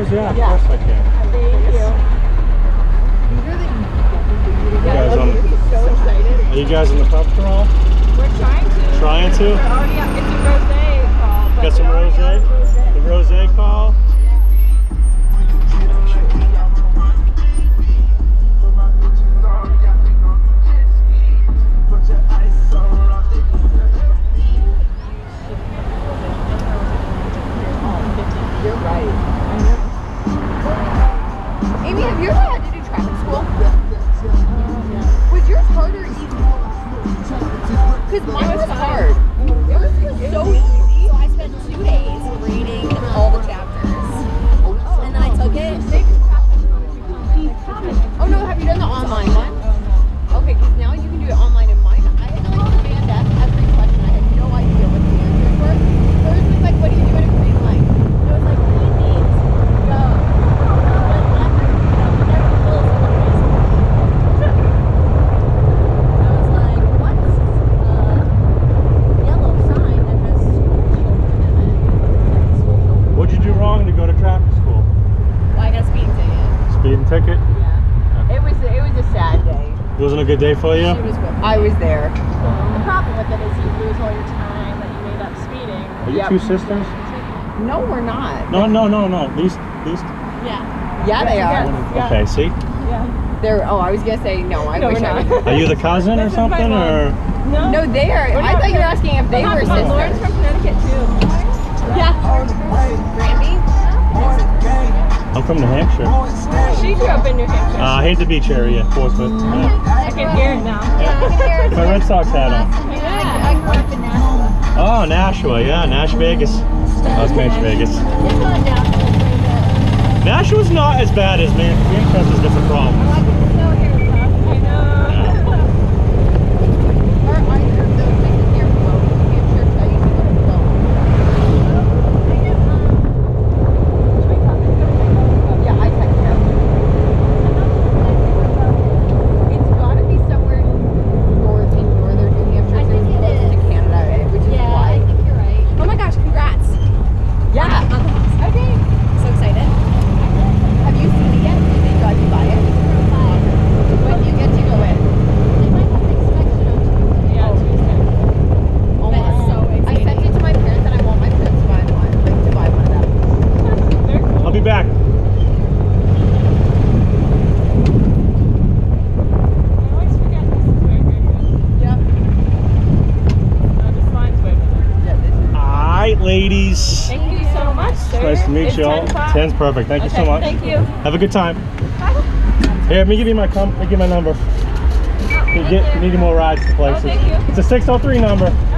Yeah, of course I can. Thank you. So excited. Are you guys in the pub crawl? We're trying to. Trying to? We're already up. It's a rosé call. But Got some rosé? The rosé call? You're right. Amy, have you ever had to do traffic school? Was yours hard or easy? Because mine was hard. Yours was so easy. So I spent 2 days reading all the chapters. And then I took it. Oh no, have you done the online one? Okay, because now you can do it online in mine. I had to like stand up every question. I had no idea what the answers were. Hers was like, what do you do in a green light? It was like green means go. Red left, whatever fills in the place. I was like, what's yellow sign that has school children in it? What'd you do wrong to go to traffic school? Well, I got a speeding ticket. Speeding ticket? Yeah. It was a sad day. Wasn't a good day for you? She was with me. I was there. The problem with it is you lose all your time that you made up speeding. Are you two sisters? No, we're not. No. These. Yeah. Yeah, they are. Yeah. Okay, see? Yeah. They're. Oh, I was gonna say no. I No, wish we're I not. was. Are you the cousin or This is my something, mom. or? No. No, they are. We're I not thought you were Connecticut. asking if they were Lauren's sisters. from Connecticut too. Yeah. Granby? I'm from New Hampshire. She grew up in New Hampshire. I hate the beach area, Portsmouth. I can hear it now. My Red Sox hat on. Yeah. I grew up in Nashville. Oh, Nashua, yeah, Nash Vegas. I was Nash Vegas. It's not Nashville, it's pretty bad. Nashua's not as bad as Manchester has different problems. I can snow here in I know. Or either of those make it near Flow. New Hampshire, I used to go to Flow. Yeah, I text her. It's gotta be somewhere in northern New Hampshire. I think so it close is. to Canada, which is Yeah, I why. think you're right. Oh my gosh, congrats. Yeah. On the house. Okay. So excited. Have you seen it yet? Did they drive you by it? When do you get to go in? They might have an inspection on Tuesday. Yeah, Tuesday. Oh That my. is so I exciting. sent it to my parents and I want my parents to buy one. Like to buy one of them. They're cool. I'll be back. I always forget this is where you're going. Yep. This line's way better. Yeah, this is. Alright, ladies. Thank you so much, sir. Nice to meet Is you all. 10 o'clock? 10's perfect. Thank you so Okay, much. Thank you. Have a good time. Here, let me give you my number. You need more rides to places. Oh, thank you. It's a 603 number.